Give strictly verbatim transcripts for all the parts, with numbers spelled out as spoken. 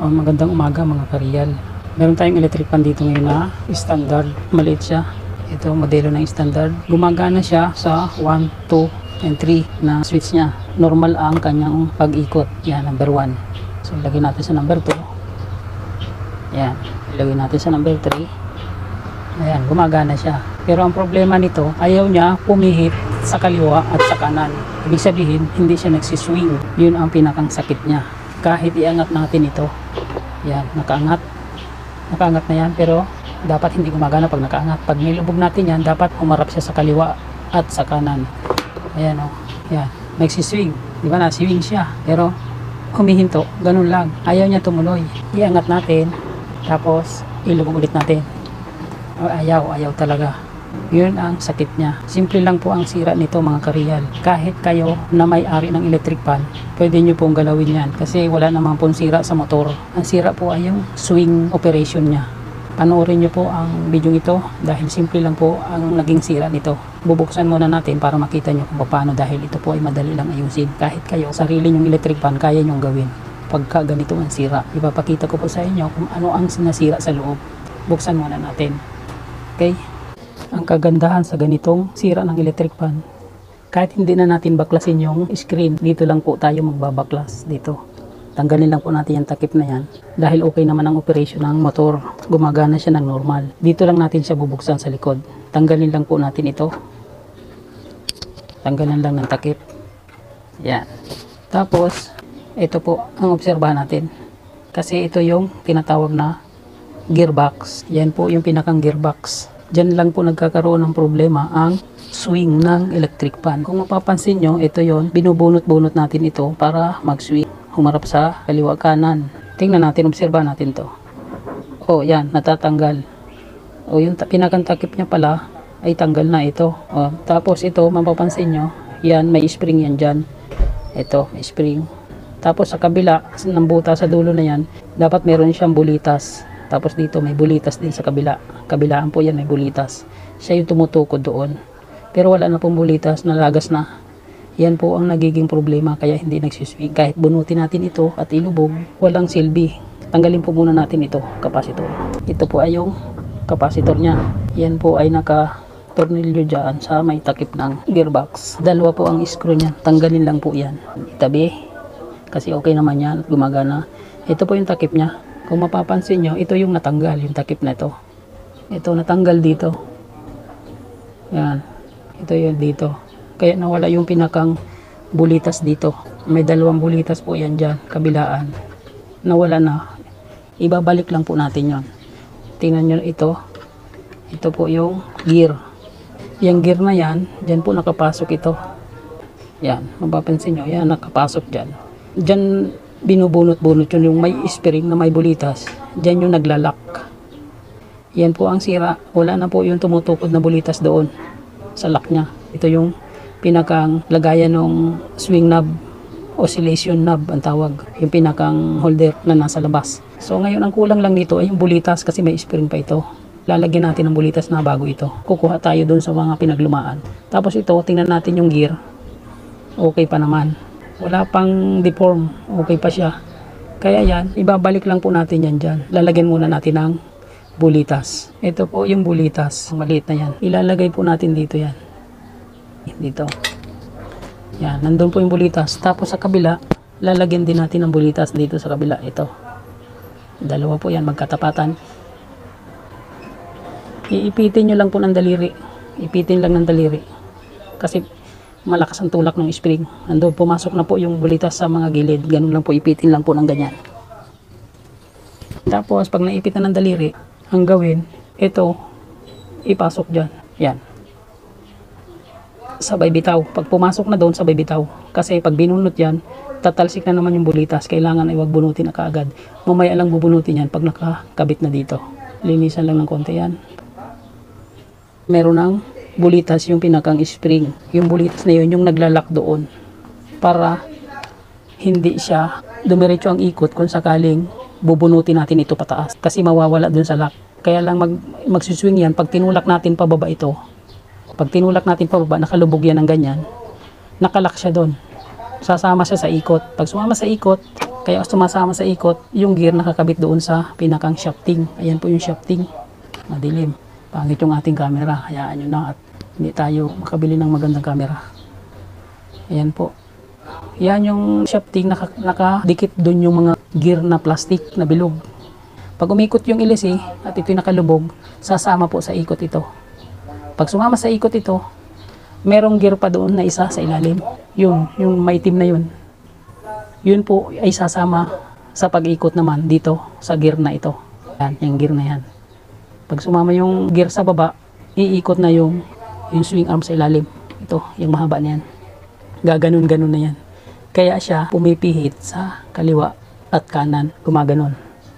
Oh, magandang umaga mga kareal. Meron tayong electric pan dito ngayon na standard. Maliit siya. Ito modelo ng standard. Gumagana siya sa one, two, and three na switch niya. Normal ang kanyang pag-ikot. Yan, number one. So, ilagay natin sa number two. Yan. Ilagay natin sa number three. Ayan, gumagana siya. Pero ang problema nito, ayaw niya pumihit sa kaliwa at sa kanan. Ibig sabihin, hindi siya nagsiswing. Yun ang pinakang sakit niya. Kahit iangat natin ito. Yan, nakaangat. Nakaangat na yan, pero dapat hindi gumagana pag nakaangat. Pag nilubog natin yan, dapat humarap siya sa kaliwa at sa kanan. Ayan o. Oh. Yan, nagsiswing. Di ba, naswing siya. Pero humihinto. Ganun lang. Ayaw niya tumuloy. Iangat natin. Tapos, ilubog ulit natin. O, ayaw, ayaw talaga. Yun ang sakit niya. Simple lang po ang sira nito mga kareal. Kahit kayo na may-ari ng electric pan, pwede nyo pong galawin yan. Kasi wala namang pong sira sa motor. Ang sira po ay yung swing operation niya. Panoorin nyo po ang video ito dahil simple lang po ang naging sira nito. Bubuksan muna natin para makita nyo kung paano dahil ito po ay madali lang ayusin. Kahit kayo, sarili nyong electric pan, kaya nyong gawin. Pagka ganito ang sira, ipapakita ko po sa inyo kung ano ang sinasira sa loob. Buksan muna natin. Okay? Ang kagandahan sa ganitong sira ng electric pan, kahit hindi na natin baklasin yung screen, dito lang po tayo magbabaklas dito. Tanggalin lang po natin yung takip na yan dahil okay naman ang operation ng motor. Gumagana siya ng normal. Dito lang natin siya bubuksan sa likod. Tanggalin lang po natin ito. Tanggalin lang ng takip. Yan. Tapos, ito po ang obserbahan natin. Kasi ito yung tinatawag na gearbox. Yan po yung pinakang gearbox. Diyan lang po nagkakaroon ng problema ang swing ng electric pan. Kung mapapansin nyo, ito yon, binubunot-bunot natin ito para mag-swing. Humarap sa kaliwa kanan. Tingnan natin, obserba natin to. O, yan, natatanggal. O, yung pinakang takip niya pala ay tanggal na ito. O, tapos ito, mapapansin nyo, yan, may spring yan dyan. Ito, may spring. Tapos sa kabila, ng buta sa dulo na yan, dapat meron siyang bulitas. Tapos dito may bulitas din sa kabila. Kabilaan po yan may bulitas. Siya yung tumutukod doon. Pero wala na pong bulitas, nalagas na. Yan po ang nagiging problema kaya hindi nagsiswing. Kahit bunutin natin ito at ilubog, walang silbi. Tanggalin po muna natin ito, kapasitor. Ito po ay yung kapasitor niya. Yan po ay naka-tornilyo dyan sa may takip ng gearbox. Dalawa po ang screw niya. Tanggalin lang po yan. Itabi. Kasi okay naman yan, gumagana. Ito po yung takip niya. Kung mapapansin nyo, ito yung natanggal, yung takip na ito. Ito natanggal dito. Yan. Ito yung dito. Kaya nawala yung pinakang bulitas dito. May dalawang bulitas po yan dyan, kabilaan. Nawala na. Ibabalik lang po natin yon. Tingnan nyo ito. Ito po yung gear. Yung gear na yan, dyan po nakapasok ito. Yan. Mapapansin nyo, yan nakapasok dyan. Dyan binubunot-bunot yun, yung may spring na may bulitas. Diyan yung naglalak. Yan po ang sira. Wala na po yung tumutukod na bulitas doon sa lock niya. Ito yung pinakang lagayan ng swing knob, oscillation knob ang tawag. Yung pinakang holder na nasa labas. So ngayon ang kulang lang dito ay yung bulitas kasi may spring pa ito. Lalagyan natin ng bulitas na bago ito. Kukuha tayo doon sa mga pinaglumaan. Tapos ito, tingnan natin yung gear. Okay pa naman. Wala pang deform, okay pa siya. Kaya yan, ibabalik lang po natin yan dyan. Lalagyan muna natin ng bulitas. Ito po yung bulitas, maliit na yan. Ilalagay po natin dito yan. Dito. Yan, nandun po yung bulitas. Tapos sa kabila, lalagyan din natin ng bulitas dito sa kabila. Ito. Dalawa po yan, magkatapatan. Iipitin nyo lang po ng daliri. Ipitin lang ng daliri. Kasi malakas ang tulak ng spring. Ando, pumasok na po yung bulitas sa mga gilid. Ganun lang po, ipitin lang po ng ganyan. Tapos, pag naipit na ng daliri, ang gawin, ito, ipasok dyan. Yan. Sabay bitaw. Pag pumasok na doon, sabay bitaw. Kasi pag binunot yan, tatalsik na naman yung bulitas. Kailangan ay wag bunutin na kaagad. Mamaya lang bubunutin yan pag nakakabit na dito. Linisan lang ng konti yan. Meron ng bulitas yung pinakang spring. Yung bulitas na yun yung naglalak doon para hindi siya dumiretso ang ikot kung sakaling bubunutin natin ito pataas kasi mawawala dun sa lock. Kaya lang mag, magsiswing yan pag tinulak natin pababa ito. Pag tinulak natin pababa, nakalubog yan ng ganyan, nakalock siya doon. Sasama siya sa ikot. Pag sumama sa ikot, Kaya sumasama sa ikot, yung gear nakakabit doon sa pinakang shafting. Ayan po yung shafting. Madilim. Pangit yung ating camera. Hayaan nyo na at hindi tayo makabili ng magandang camera. Ayan po. Yan yung shafting, naka, nakadikit doon yung mga gear na plastic na bilog. Pag umikot yung L S E at ito'y nakalubog, sasama po sa ikot ito. Pag sumama sa ikot ito, merong gear pa doon na isa sa ilalim. Yun, yung maitim na yun. Yun po ay sasama sa pag-ikot naman dito sa gear na ito. Yan, yung gear na yan. Pag sumama yung gear sa baba, iikot na yung, yung swing arm sa ilalim. Ito, yung mahaba na yan. Gaganon-ganon na yan. Kaya siya pumipihit sa kaliwa at kanan, gumaganon.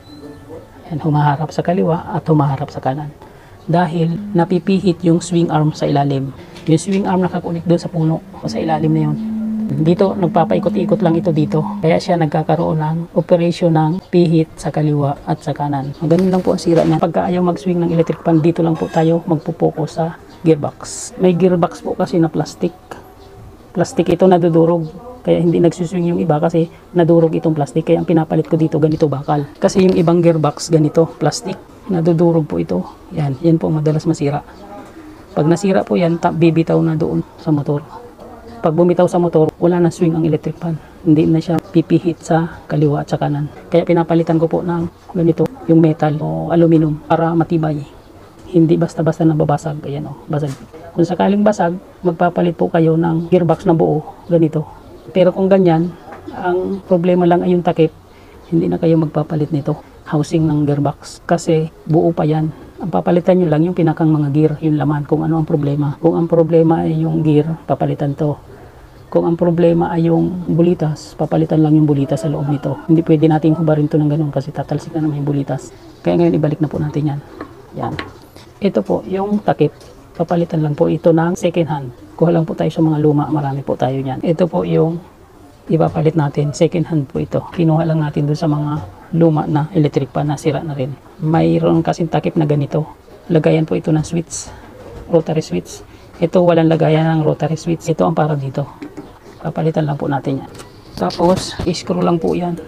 Yan, humaharap sa kaliwa at humaharap sa kanan. Dahil napipihit yung swing arm sa ilalim. Yung swing arm nakakunik doon sa puno o sa ilalim na yun. Dito, nagpapaikot-ikot lang ito dito. Kaya siya nagkakaroon ng operasyon ng pihit sa kaliwa at sa kanan. Ganun lang po ang sira niya. Pagka ayaw mag-swing ng electric pan, dito lang po tayo magpupokus sa gearbox. May gearbox po kasi na plastic. Plastic ito nadudurog. Kaya hindi nagsuswing yung iba kasi nadurog itong plastic. Kaya ang pinapalit ko dito, ganito bakal. Kasi yung ibang gearbox, ganito, plastic. Nadudurog po ito. Yan, yan po madalas masira. Pag nasira po yan, bibitaw na doon sa motor. Pag bumitaw sa motor, wala na swing ang electric pan. Hindi na siya pipihit sa kaliwa at sa kanan. Kaya pinapalitan ko po ng ganito, yung metal o aluminum para matibay. Hindi basta-basta nababasag. Ayan o, basag. Kung sakaling basag, magpapalit po kayo ng gearbox na buo, ganito. Pero kung ganyan, ang problema lang ay yung takip, hindi na kayo magpapalit nito. Housing ng gearbox. Kasi buo pa yan. Ang papalitan nyo lang yung pinakang mga gear, yung laman, kung ano ang problema. Kung ang problema ay yung gear, papalitan to. Kung ang problema ay yung bulitas, papalitan lang yung bulitas sa loob nito. Hindi pwede natin hubarin to ng ganun kasi tatalsik na naman yung bulitas. Kaya ngayon ibalik na po natin yan. Yan. Ito po, yung takip. Papalitan lang po ito ng second hand. Kuha lang po tayo sa mga luma, marami po tayo yan. Ito po yung ipapalit natin, second hand po ito. Kinuha lang natin dun sa mga luma na electric pan na sira na rin. Mayroon kasing takip na ganito. Lagayan po ito ng switch, rotary switch. Ito walang lagayan ng rotary switch. Ito ang para dito. Papalitan lang po natin yan. Tapos, i-screw lang po yan.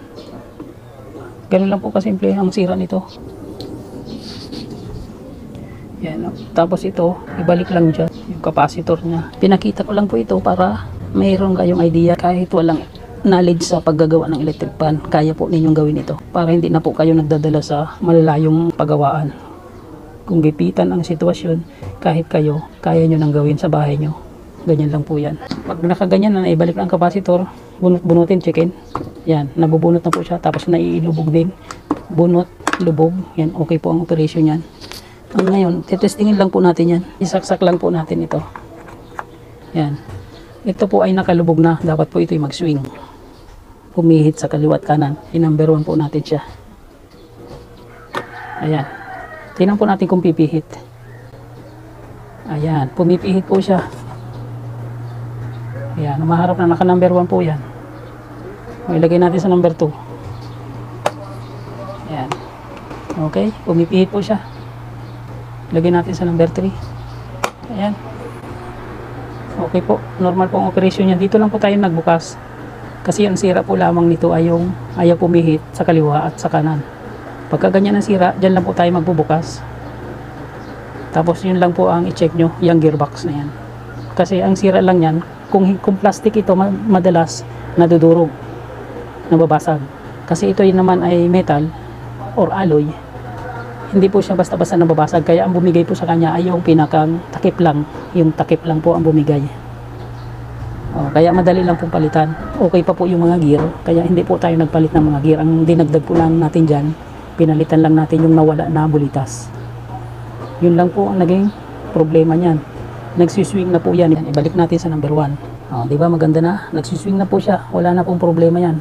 Ganun lang po kasimple ang sira nito. Yan. Tapos ito, ibalik lang dyan yung capacitor niya. Pinakita ko lang po ito para mayroon kayong idea kahit walang knowledge sa paggagawa ng electric pan. Kaya po ninyong gawin ito. Para hindi na po kayo nagdadala sa malalayong paggawaan. Kung gipitan ang sitwasyon, kahit kayo, kaya nyo nang gawin sa bahay nyo. Ganyan lang po yan. Pag nakaganyan na, naibalik na ang capacitor, bunot-bunutin, chicken. Yan, nabubunot na po siya. Tapos naiilubog din. Bunot, lubog. Yan, okay po ang operation yan. Ang ngayon, titestingin lang po natin yan. Isaksak lang po natin ito. Yan. Ito po ay nakalubog na. Dapat po ito'y mag-swing. Pumihit sa kaliwa at kanan. I-number one po natin siya. Ayan. Tingnan po natin kung pipihit. Ayan. Pumipihit po siya. Ayan. Umaharap na naka-number one po yan. Ilagay natin sa number two. Ayan. Okay. Pumipihit po siya. Ilagay natin sa number three. Ayan. Okay po. Normal po ang operasyon niya. Dito lang po tayo nagbukas. Kasi ang sira po lamang nito ay yung ayaw pumihit sa kaliwa at sa kanan. Pagka ganyan ang sira, dyan lang po tayo magbubukas. Tapos yun lang po ang i-check nyo, yung gearbox na yan. Kasi ang sira lang yan, kung, kung plastic ito, madalas nadudurog, nababasag. Kasi ito yun naman ay metal or alloy. Hindi po siya basta-basta nababasag. Kaya ang bumigay po sa kanya ay yung pinakang takip lang. Yung takip lang po ang bumigay. O, kaya madali lang pong palitan. Okay pa po yung mga gear. Kaya hindi po tayo nagpalit ng mga gear. Ang dinagdag po lang natin dyan, pinalitan lang natin yung nawala na bulitas. Yun lang po ang naging problema niyan. Nagsiswing na po yan. Ibalik natin sa number one. O, di ba maganda na? Nagsiswing na po siya. Wala na pong problema yan.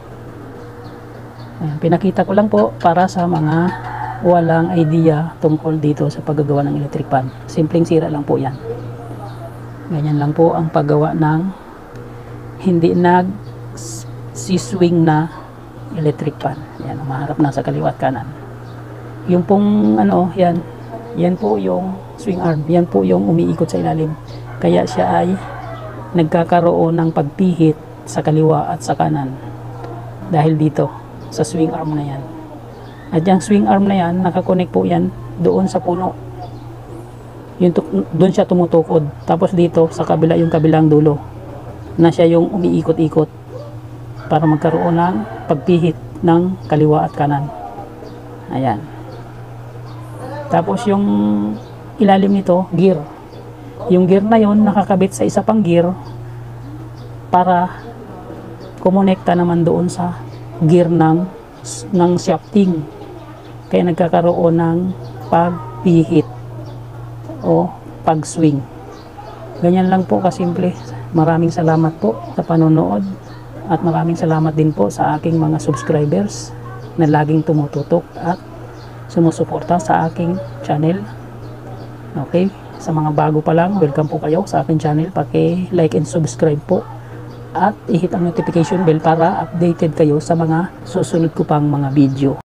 Ayan, pinakita ko lang po para sa mga walang idea tungkol dito sa paggagawa ng electric pan. Simpleng sira lang po yan. Ganyan lang po ang paggawa ng hindi nag-siswing na electric pan. Yan, umaharap na sa kaliwa at kanan. Yung pong ano, yan, yan po yung swing arm. Yan po yung umiikot sa ilalim. Kaya siya ay nagkakaroon ng pagpihit sa kaliwa at sa kanan. dahil dito sa swing arm na yan. At yung swing arm na yan, nakakonect po yan doon sa puno. Yun, doon siya tumutukod. Tapos dito sa kabila, yung kabilang dulo na siya yung umiikot-ikot para magkaroon ng pagpihit ng kaliwa at kanan. Ayan. Tapos yung ilalim nito, gear. Yung gear na yon nakakabit sa isa pang gear para kumonekta naman doon sa gear ng ng shafting. Kaya nagkakaroon ng pagpihit o pag-swing. Ganyan lang po kasimple. Maraming salamat po sa panonood at maraming salamat din po sa aking mga subscribers na laging tumututok at sumusuporta sa aking channel. Okay, sa mga bago pa lang, welcome po kayo sa aking channel. Paki-like and subscribe po at i-hit ang notification bell para updated kayo sa mga susunod ko pang mga video.